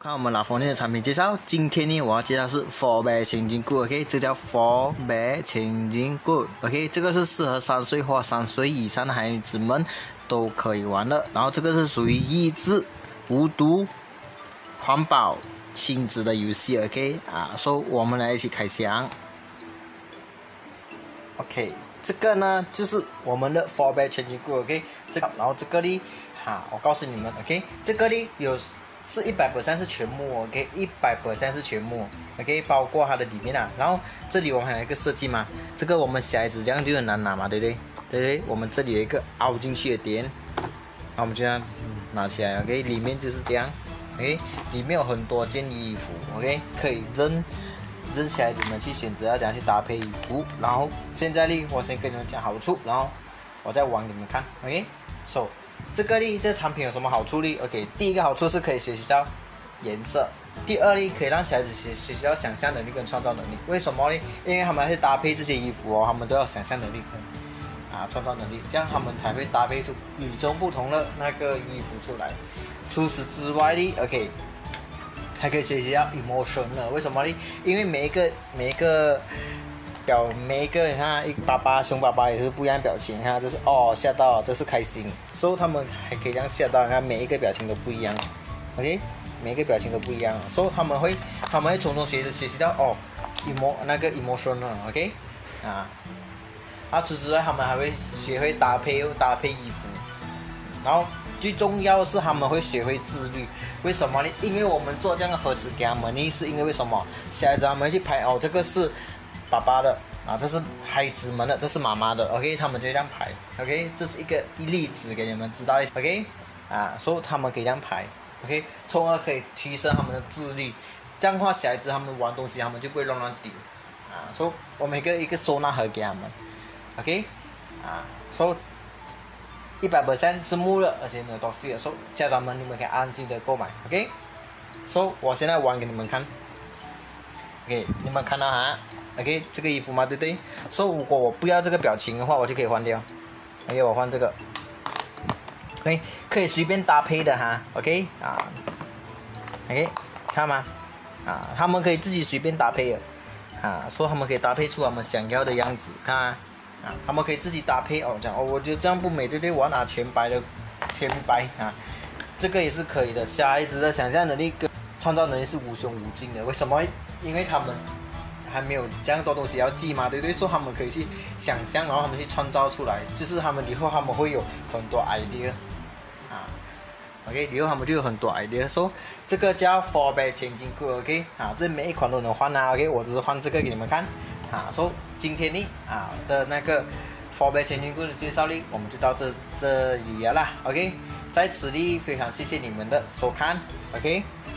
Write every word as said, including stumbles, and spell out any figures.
看我们Lafonis的产品介绍，今天呢我要介绍是 four bed 千金柜 ，OK， 这叫 four bed 千金柜 ，OK， 这个是适合三岁或三岁以上的孩子们都可以玩的。然后这个是属于益智、无毒、环保、亲子的游戏 ，OK 啊，所以我们来一起开箱。OK， 这个呢就是我们的 four bed 千金柜 ，OK， 这个，然后这个呢，哈，我告诉你们 ，OK， 这个呢有。是一百 percent 是全木 ，OK， 一百 percent 是全木 ，OK， 包括它的里面啊。然后这里我们还有一个设计嘛，这个我们小孩子这样就很难拿嘛，对不对？对不对？我们这里有一个凹进去的点，然后我们就这样拿起来 ，OK， 里面就是这样 ，OK， 里面有很多件衣服 ，OK， 可以任任小孩子们去选择要怎样去搭配衣服。然后现在呢，我先跟你们讲好处，然后我再玩给你们看 ，OK，So。这个呢，这产品有什么好处呢 ？OK， 第一个好处是可以学习到颜色，第二呢，可以让小孩子学学习到想象能力跟创造能力。为什么呢？因为他们会搭配这些衣服哦，他们都要想象能力跟啊创造能力，这样他们才会搭配出与众不同的那个衣服出来。除此之外呢 ，OK， 还可以学习到 emotion 呢。为什么呢？因为每一个每一个。表每一个你看，一爸爸熊爸爸也是不一样表情，你看这是哦吓到，这是开心，所以他们还可以这样吓到，你看每一个表情都不一样 ，OK， 每一个表情都不一样，所以他们会他们会从中学学习到哦 emo 那个 emotional，OK， 啊，啊除此之外他们还会学会搭配搭配衣服，然后最重要的是他们会学会自律，为什么呢？因为我们做这样的盒子给他们呢，是因为为什么？小孩子他们去拍哦，这个是。爸爸的啊，这是孩子们的，这是妈妈的 ，OK， 他们就这样排 ，OK， 这是一个例子给你们知道一下 ，OK， 啊，所以他们可以这样排 ，OK， 从而可以提升他们的智力，这样的话小孩子他们玩东西他们就不会乱乱丢，啊，所以我们一个一个收纳盒给他们 ，OK， 啊，所以一百 percent 是木的，而且没有东西的，所以家长们你们可以安心的购买 ，OK， 所以我现在玩给你们看 ，OK， 你们看到哈。OK， 这个衣服嘛，对不对？所以如果我不要这个表情的话，我就可以换掉。OK， 我换这个。OK， 可以随便搭配的哈。OK， 啊 ，OK， 看吗？啊，他们可以自己随便搭配的。啊，所以他们可以搭配出他们想要的样子，看啊，啊，他们可以自己搭配哦。讲哦，我觉得这样不美，对不对？我要拿全白的，全白啊，这个也是可以的。小孩子的想象能力跟创造能力是无穷无尽的。为什么？因为他们。还没有这样多东西要记嘛，对不对？所以他们可以去想象，然后他们去创造出来，就是他们以后他们会有很多 idea 啊 ，OK， 以后他们就有很多 idea。说这个叫 four bed 千金柜 ，OK 啊，这每一款都能换啊 ，OK， 我只是换这个给你们看啊。说今天呢啊的那个 four bed 千金柜的介绍呢，我们就到这这里了啦 ，OK， 在此呢非常谢谢你们的收看 ，OK。